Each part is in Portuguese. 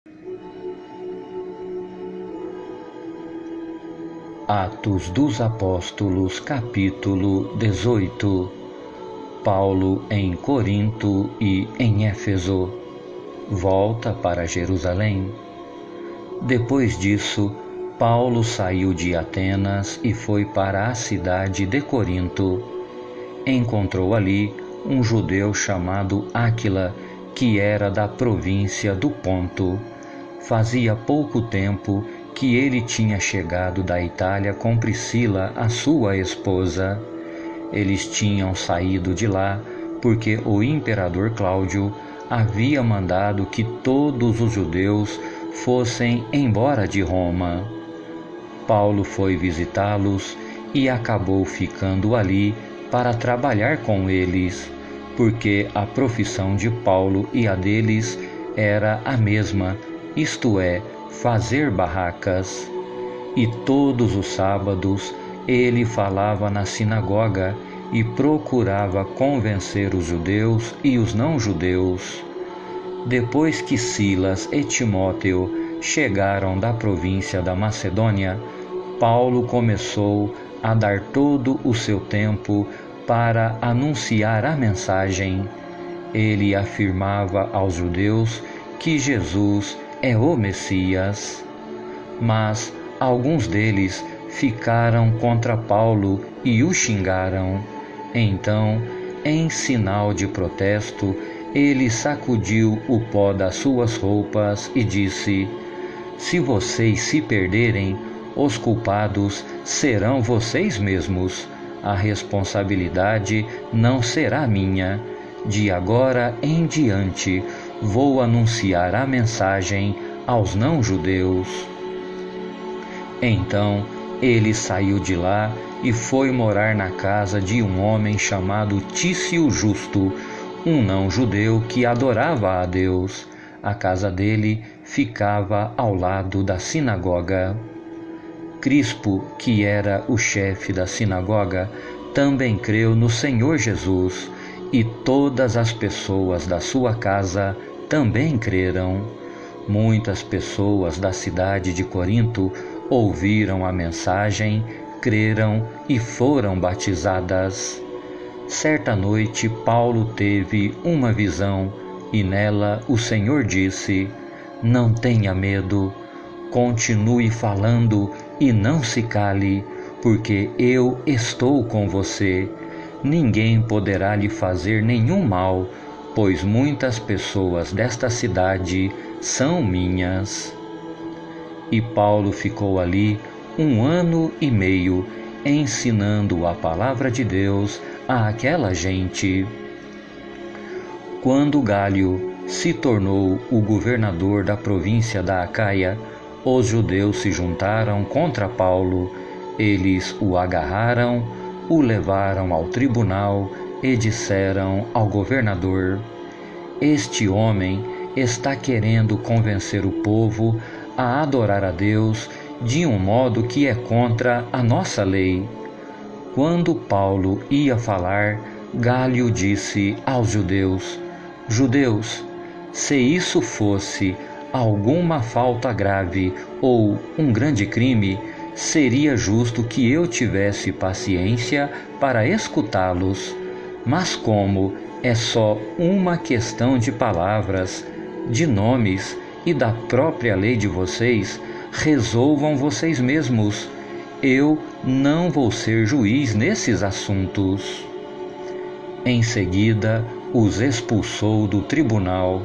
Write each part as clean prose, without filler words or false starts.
Atos dos Apóstolos, capítulo 18. Paulo em Corinto e em Éfeso. Volta para Jerusalém. Depois disso, Paulo saiu de Atenas e foi para a cidade de Corinto. Encontrou ali um judeu chamado Áquila, que era da província do Ponto. Fazia pouco tempo que ele tinha chegado da Itália com Priscila, a sua esposa. Eles tinham saído de lá porque o imperador Cláudio havia mandado que todos os judeus fossem embora de Roma. Paulo foi visitá-los e acabou ficando ali para trabalhar com eles, porque a profissão de Paulo e a deles era a mesma, isto é, fazer barracas. E todos os sábados ele falava na sinagoga e procurava convencer os judeus e os não-judeus. Depois que Silas e Timóteo chegaram da província da Macedônia, Paulo começou a dar todo o seu tempo para anunciar a mensagem. Ele afirmava aos judeus que Jesus é o Messias. Mas alguns deles ficaram contra Paulo e o xingaram. Então, em sinal de protesto, ele sacudiu o pó das suas roupas e disse: "Se vocês se perderem, os culpados serão vocês mesmos. A responsabilidade não será minha. De agora em diante, vou anunciar a mensagem aos não-judeus." Então ele saiu de lá e foi morar na casa de um homem chamado Tício Justo, um não-judeu que adorava a Deus. A casa dele ficava ao lado da sinagoga. Crispo, que era o chefe da sinagoga, também creu no Senhor Jesus, e todas as pessoas da sua casa também creram. Muitas pessoas da cidade de Corinto ouviram a mensagem, creram e foram batizadas. Certa noite Paulo teve uma visão e nela o Senhor disse: "Não tenha medo, continue falando e não se cale, porque eu estou com você. Ninguém poderá lhe fazer nenhum mal, pois muitas pessoas desta cidade são minhas." E Paulo ficou ali 1 ano e meio, ensinando a palavra de Deus àquela gente. Quando Gálio se tornou o governador da província da Acaia, os judeus se juntaram contra Paulo. Eles o agarraram, o levaram ao tribunal e disseram ao governador: "Este homem está querendo convencer o povo a adorar a Deus de um modo que é contra a nossa lei." Quando Paulo ia falar, Gálio disse aos judeus: "Judeus, se isso fosse alguma falta grave ou um grande crime, seria justo que eu tivesse paciência para escutá-los. Mas como é só uma questão de palavras, de nomes e da própria lei de vocês, resolvam vocês mesmos. Eu não vou ser juiz nesses assuntos." Em seguida, os expulsou do tribunal.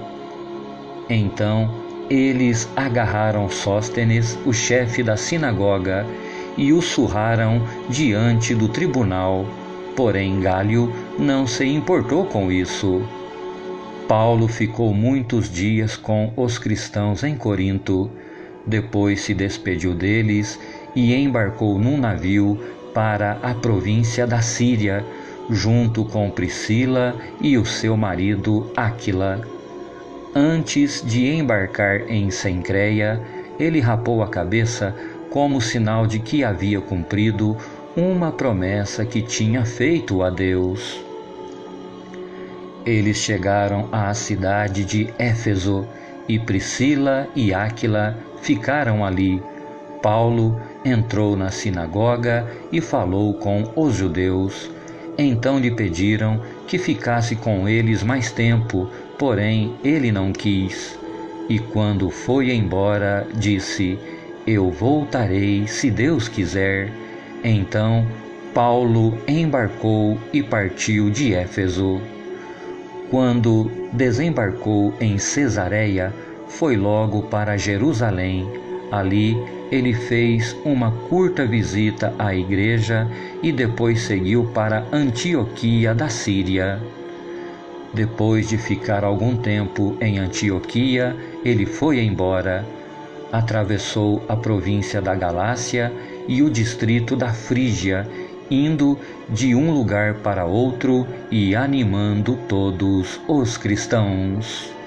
Então, eles agarraram Sóstenes, o chefe da sinagoga, e o surraram diante do tribunal. Porém, Gálio não se importou com isso. Paulo ficou muitos dias com os cristãos em Corinto. Depois se despediu deles e embarcou num navio para a província da Síria, junto com Priscila e o seu marido Áquila. Antes de embarcar em Cencreia, ele rapou a cabeça como sinal de que havia cumprido uma promessa que tinha feito a Deus. Eles chegaram à cidade de Éfeso e Priscila e Áquila ficaram ali. Paulo entrou na sinagoga e falou com os judeus. Então lhe pediram que ficasse com eles mais tempo, porém ele não quis. E quando foi embora, disse: Eu voltarei, se Deus quiser. Então Paulo embarcou e partiu de Éfeso. Quando desembarcou em Cesareia, foi logo para Jerusalém. Ali ele fez uma curta visita à igreja e depois seguiu para Antioquia da Síria. Depois de ficar algum tempo em Antioquia, ele foi embora. Atravessou a província da Galácia e o distrito da Frígia, indo de um lugar para outro e animando todos os cristãos.